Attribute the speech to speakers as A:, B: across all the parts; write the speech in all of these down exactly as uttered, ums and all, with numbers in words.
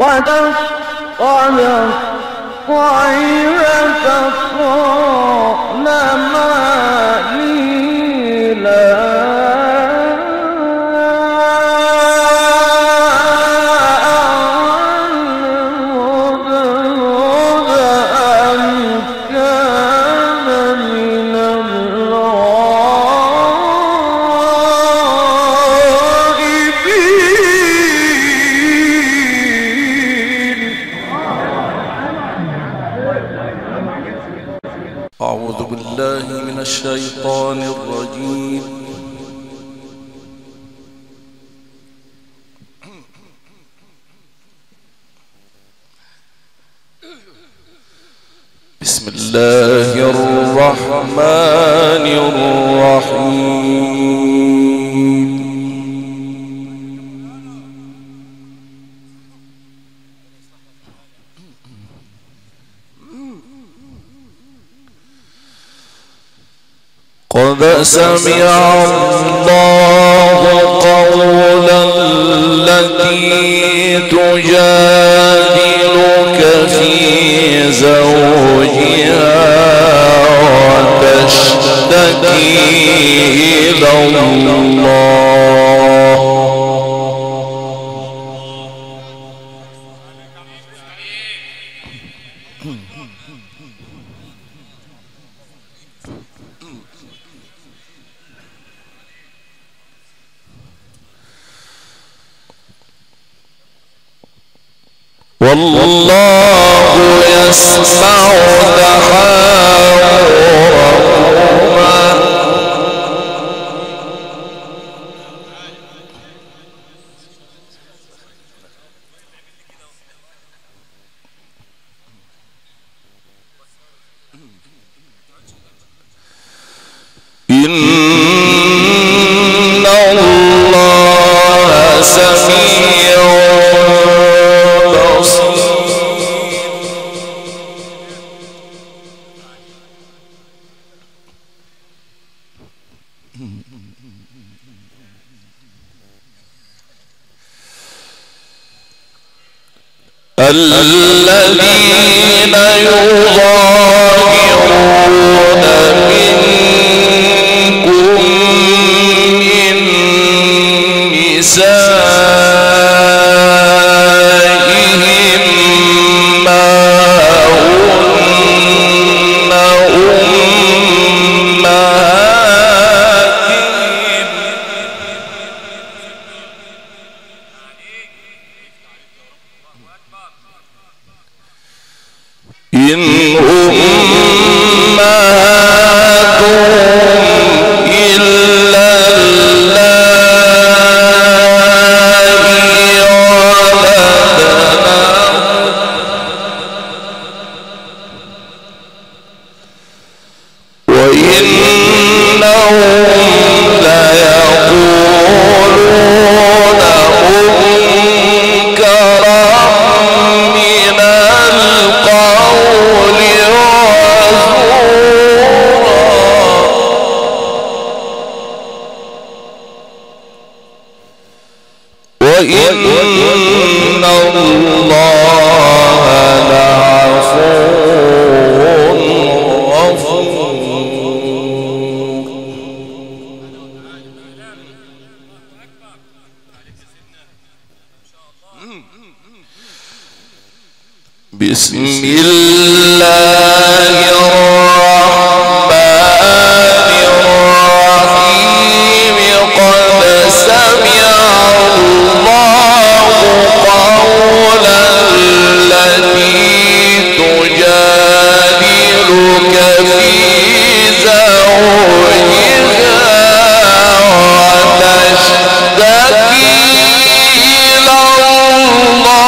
A: وتفقد الطير تقول ما لي لا
B: أعوذ بالله من الشيطان الرجيم. بسم الله الرحمن الرحيم. قد سمع الله قول التي تجادلك في زوجها وتشتكي إلى الله والله يسمع تحاوركما إن الله سميع الذين يظاهرون منكم من نسائهم ما هن أمهاتهم إن أمهاتهم إلا اللائي ولدنهم وإنهم ليقولون منكرا من القول وإن الله لعفو غفور. بسم الله الرحمن الرحيم. قد سمع الله قول التي تجادلك في زوجها وتشتكي إلى الله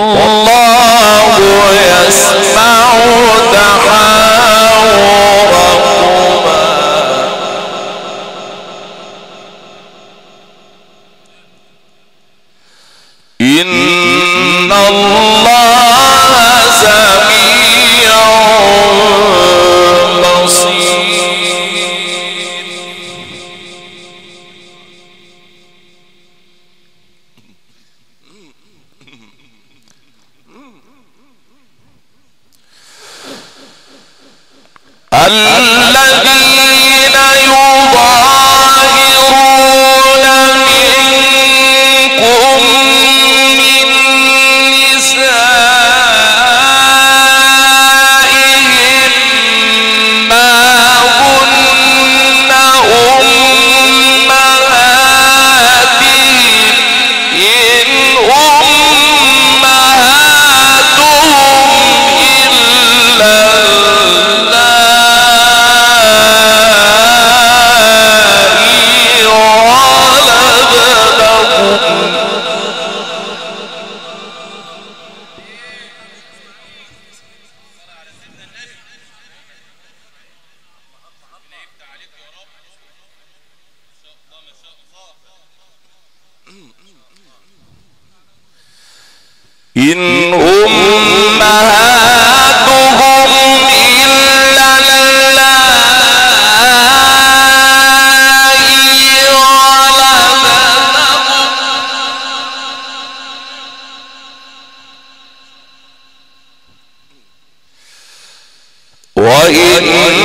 B: والله يسمع تحاوركما إن أمهاتهم إلا اللائي ولدنهم وإنهم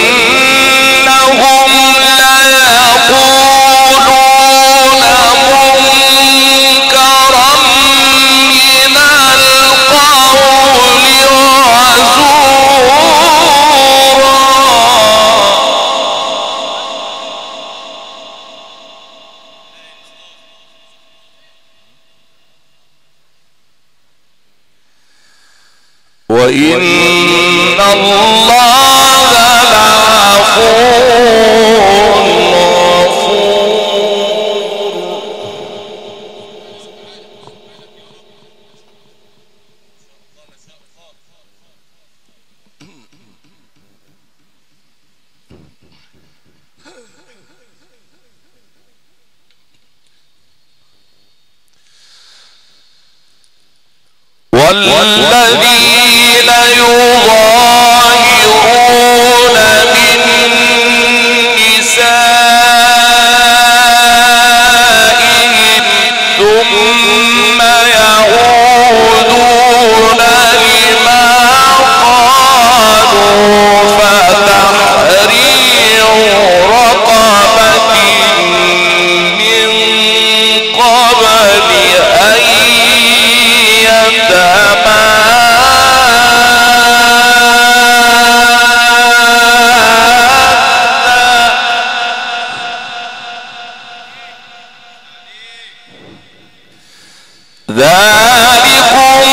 B: ليقولون منكرا من القول وزورا وإن الله لغفور والذين يظاهرون من نسائهم ثم يعودون لما قالوا فتحرير رقبة من قبل أن ذلكم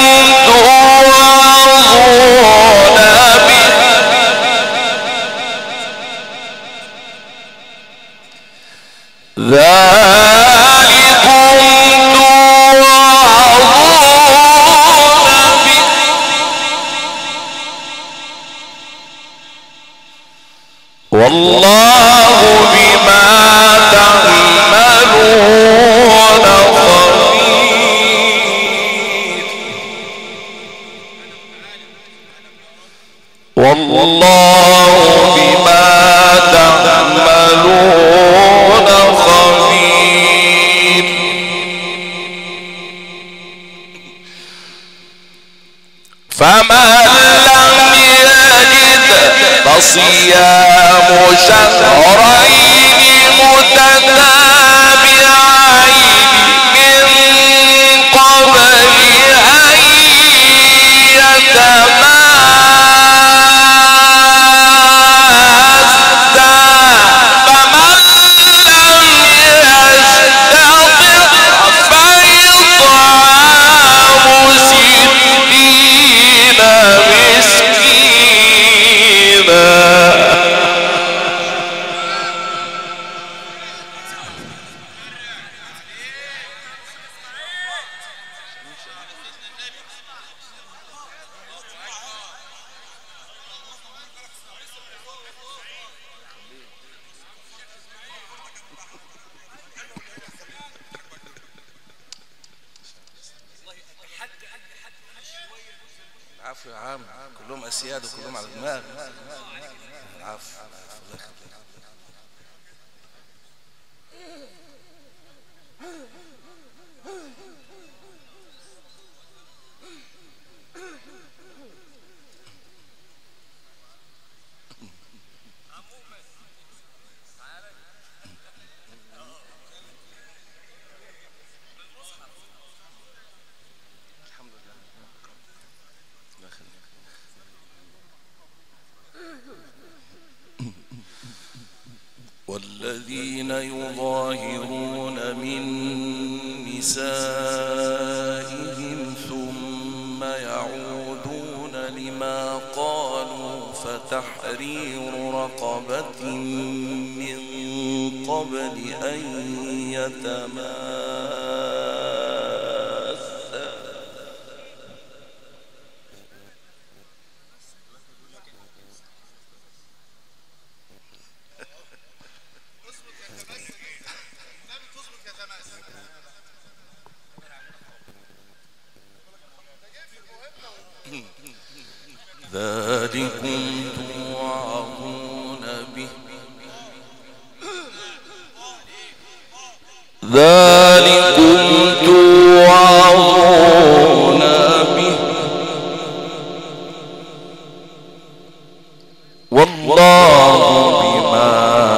B: توعظون به ذلكم توعظون به والله بما تعملون والله بما تعملون خبير فمن لم يجد فصيام شهرين متتابعين من قبل أن يتماسا فمن لم يستطع فإطعام ستين مسكينا
C: العفو يا عم، كلهم أسياد وكلهم على دماغ. العفو. والذين يظاهرون من نسائهم ثم يعودون لما قالوا فتحرير رقبة من قبل أن يتماسا
A: ذلكم توعظون به والله بما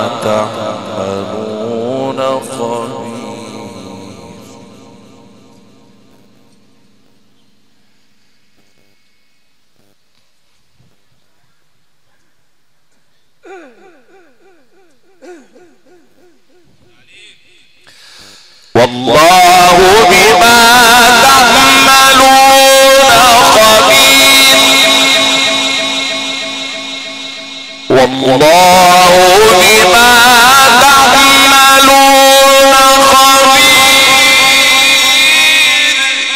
A: تعملون خبير. والله بما تعملون خبير. والله بما تعملون خبير.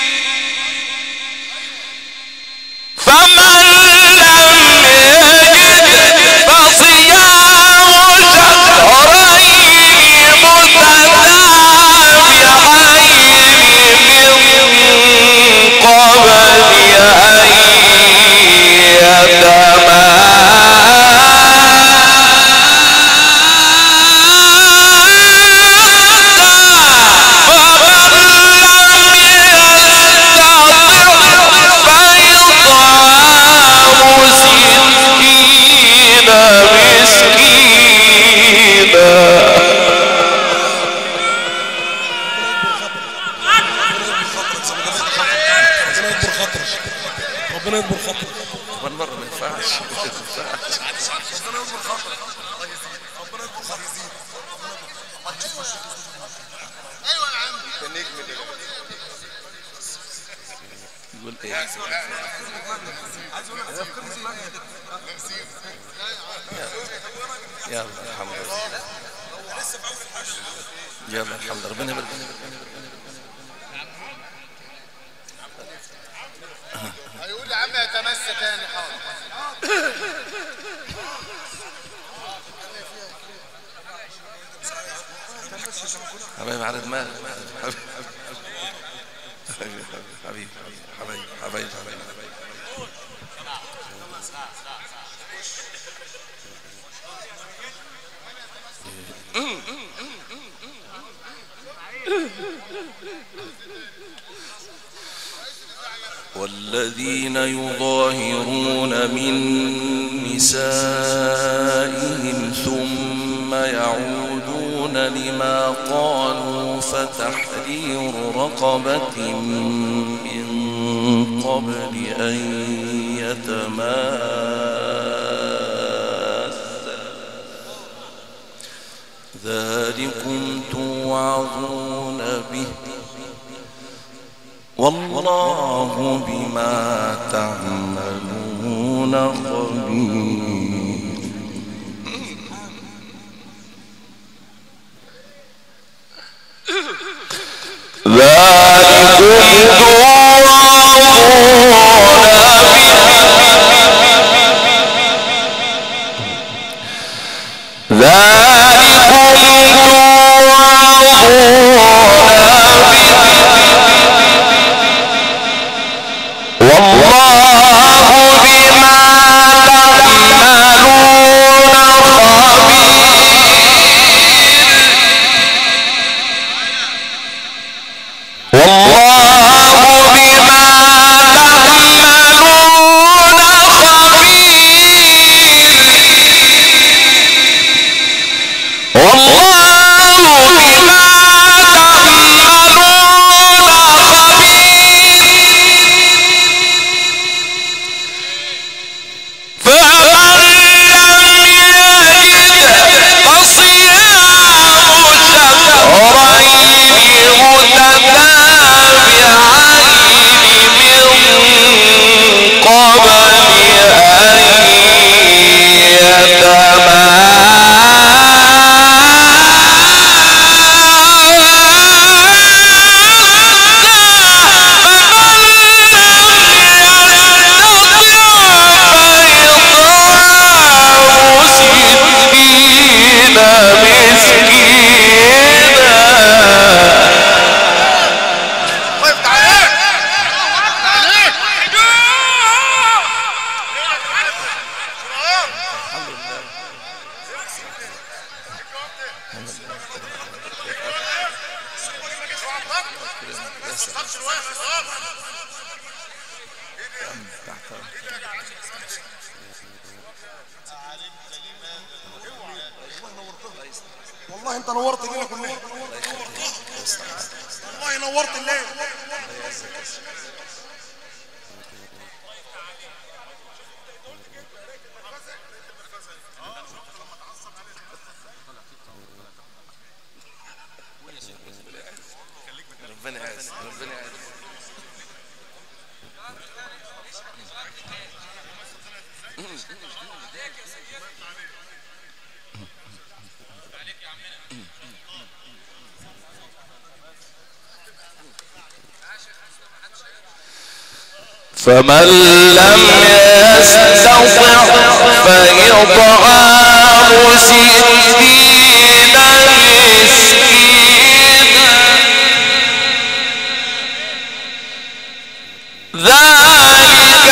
A: فمن لم يجد فصيام شهرين متتابعين من قبل أن
C: ربنا يكبر خاطرك. كمان مرة ما ينفعش ما ينفعش. ربنا يكبر خاطرك. الله يزيد. ربنا يكبر خاطرك يزيد. ايوه يا عم. ده نجم ده. يقول ايه؟ عايز اقول لك افكار اسمها يلا الحمد لله. لسه في اول الحشر. يلا الحمد لله. ربنا يبارك فيك. هيقول يا عم يتمسك تاني حاضر. حبايبي على دماغك حبيبي حبيبي حبيبي حبيبي حبيبي والذين يظاهرون من نسائهم ثم يعودون لما قالوا فتحرير رقبة من قبل أن يتماسا ذلكم توعظون به والله بما تعملون خبير. ذلكم توعظون به ذلكم والله انت نورت الليله كلها. والله نورت الليل.
B: ربنا يعز ربنا يعز.
A: فمن لم يستطع فإطعام ستين مسكينا ذلك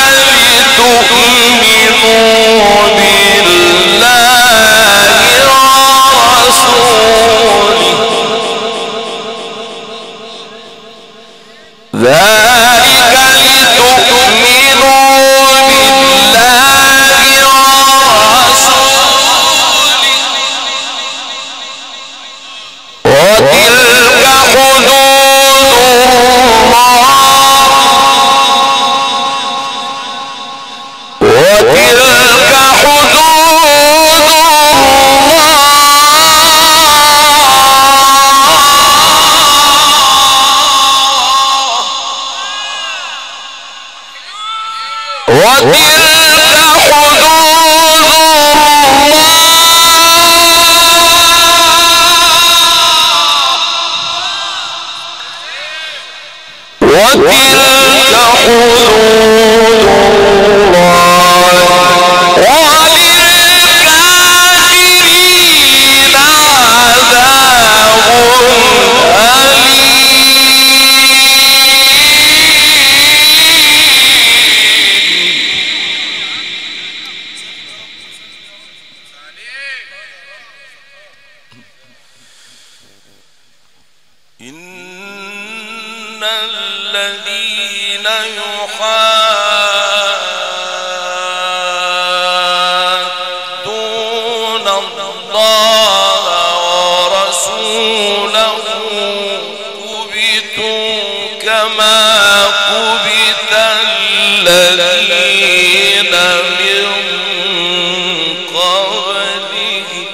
A: لتؤمنوا بالله ورسوله ذلك لتؤمنوا بالله ورسوله وتلك حدود الله وتلك حدود وتلك حدود الله وللكافرين عذاب أليم. إن الذين يحادون الله ورسوله كبتوا كما كبت الذين من قبلهم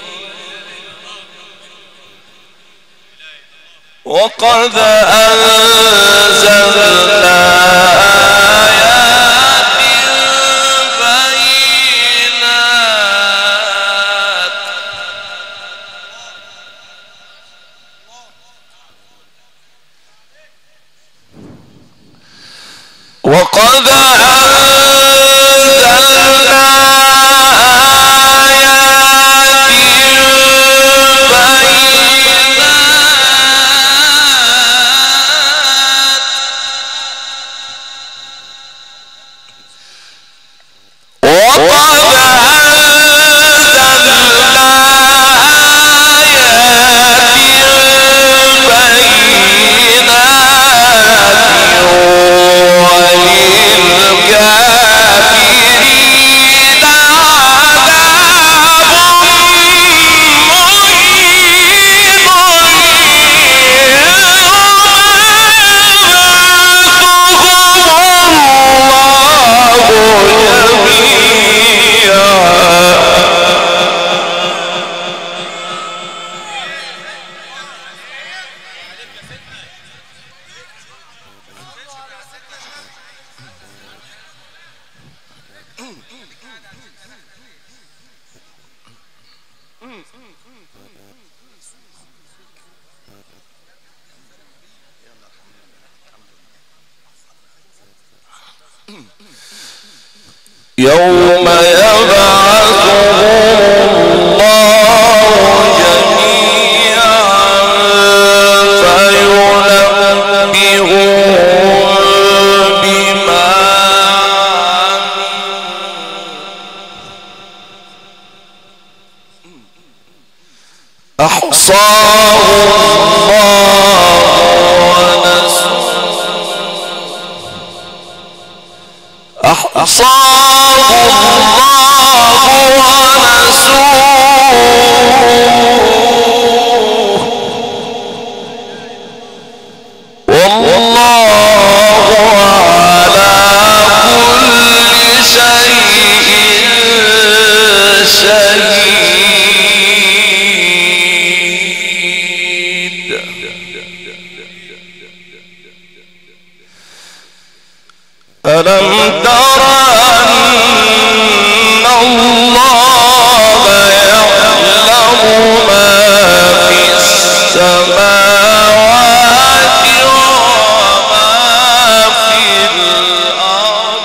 A: وقد أنزلنا آيات بينات وقد أنزلنا آيات يوم يبعثهم الله جميعا فينبئهم بما أحصاه الله
B: عصاه الله ونسوه والله على كل شيء شهيد. ألم تر أن الله يعلم ما في السماوات وما في الأرض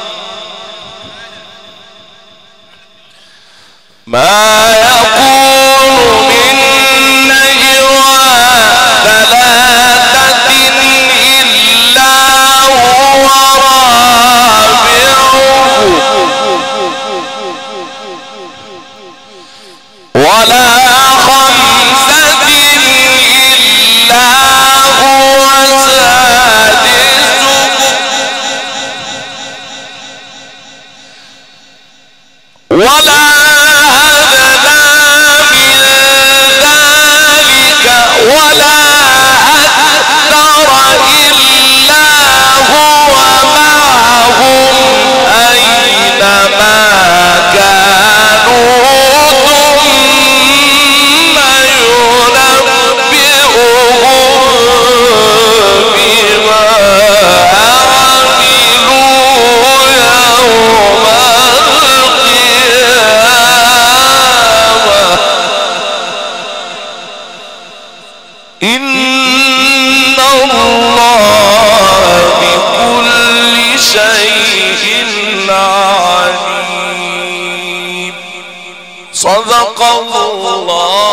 B: ما يكون من نجوى ثلاثة إلا هو ولا خمسة إلا هو سادسهم ولا أدنى من ذلك ولا أكثر إلا هو معهم أينما كانوا إن الله بكل شيء عليم. صدق الله